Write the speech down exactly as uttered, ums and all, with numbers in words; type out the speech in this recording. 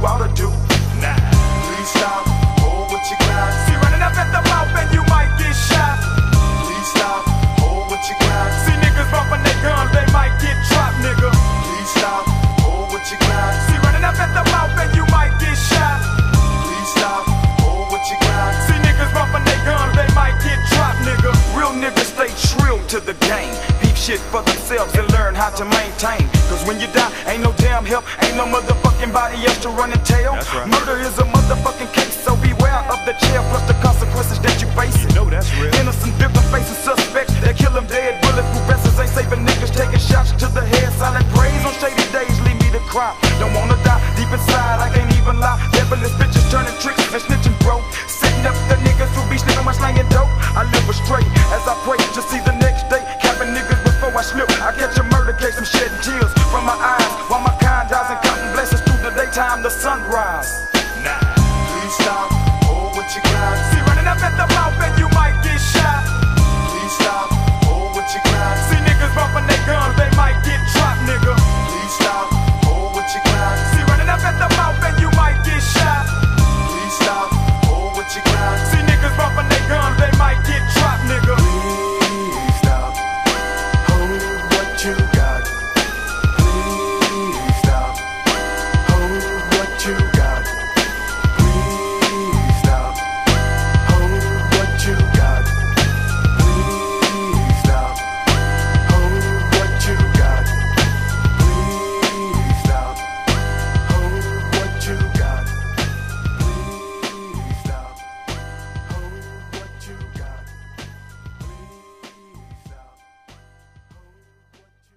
you ought to do. Nah, please stop, hold what you got. See, running up at the mouth and you might get shot. Please stop, hold what you got. See, niggas bumping their guns, they might get dropped, nigga. Please stop, hold what you got. See, running up at the mouth and you might get shot. Please stop, hold what you got. See, niggas bumping their guns, they might get dropped, nigga. Real niggas stay true to the game. Peep shit for themselves and learn how to maintain. Cause when you die, ain't no damn help, ain't no motherfucking body else to run and tell. That's right. Murder is a motherfucking case, so beware of the jail plus the consequences that you face. You know that's real. Innocent victim facing suspects, they kill them dead. Bulletproof vests ain't saving niggas, taking shots to the head. Silent praise on shady days, leave me to cry. Don't wanna die deep inside, I can't even lie. Devilish bitches turning tricks and snitching, bro. Setting up the niggas who be sleeping my slanging dope. I live astray as I pray to see the next day. Capping niggas before I slip. I catch a murder case, I'm shedding tears from my eyes while my kind dies and counting blessings through the daytime, the sunrise. Nah, please stop, hold what you got. See, running up at the mouth